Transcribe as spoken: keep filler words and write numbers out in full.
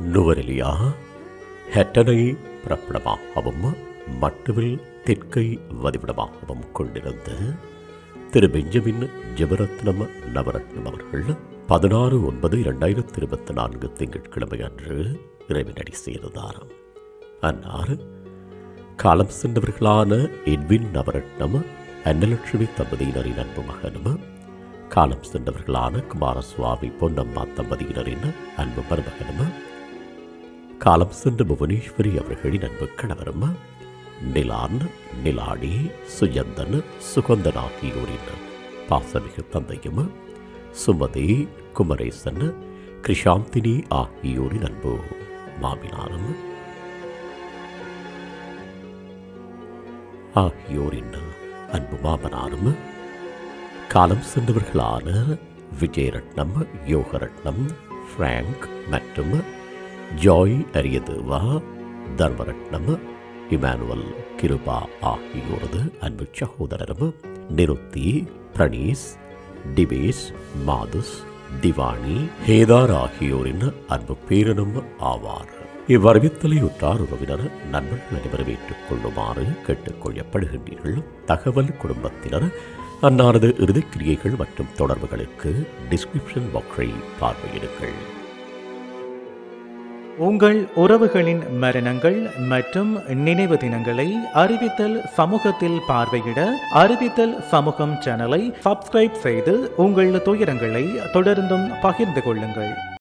நுவரெலியா ஹெட்டனை பிறப்பிடமாகவும் மட்டுவில் தெற்கை வதிவிடமாகவும் கொண்டிருந்த திரு பெஞ்சமின் ஜெபரத்னம் நவரத்னம் அவர்கள் பதினாறு ஒன்பது இரண்டாயிரத்தி இருபத்தி நான்கு திங்கட்கிழமை அன்று இறைவனடி சேர்ந்தார். அன்னார் காலம் சென்றவர்களான எட்வின் நவரத்னம் அன்னலட்சுமி தம்பதியினரின் அன்பு மகனும், காலம் சென்றவர்களான குமாரசுவாமி பொன்னம்மா தம்பதியினரின் அன்பு மருமகனும், காலம் சென்ற புவனேஸ்வரி அவர்களின் அன்பு கணவரும், நிலான் நிலாடி சுஜந்தன் சுகந்தன் ஆகியோரின் பாசமிகு தந்தையும், சுமதி குமரேசன் கிருஷாந்தினி ஆகியோரின் அன்பு மாமினாரும் ஆகியோரின் அன்பு மாமனாரும், காலம் சென்றவர்களான விஜயரட்னம், யோகரட்னம், பிராங்க் மற்றும் ஜாய் அரியதேவா, தர்மரட்னம், இமானுவல் கிருபா ஆகியோரது அன்பு சகோதரரும், நிருத்தி, பிரணீஸ், டிபேஸ், மாதுஸ், திவானி, ஹேதார் ஆகியோரின் அன்பு பேரனும் ஆவார். இவ்வறிவித்தலை உற்றார் உறவினர் நண்பர்கள் அனைவரும் ஏற்றுக் கொள்ளுமாறு கேட்டுக்கொள்ளப்படுகின்றீர்கள். தகவல் குடும்பத்தினர் அன்னாரது இறுதிக்கிரியைகள் மற்றும் தொடர்புகளுக்கு டிஸ்கிரிப்ஷன் பாக்ஸை பார்வையிடுங்கள். உங்கள் உறவுகளின் மரணங்கள் மற்றும் நினைவு தினங்களை அறிவித்தல் சமூகத்தில் பார்வையிட அறிவித்தல் சமூகம் சேனலை சப்ஸ்கிரைப் செய்து உங்கள் துயரங்களை தொடர்ந்தும் பகிர்ந்து கொள்ளுங்கள்.